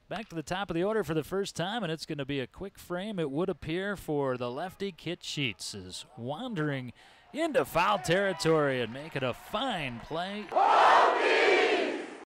Back to the top of the order for the first time, and it's going to be a quick frame, it would appear, for the lefty. Kit Sheets is wandering into foul territory and making a fine play.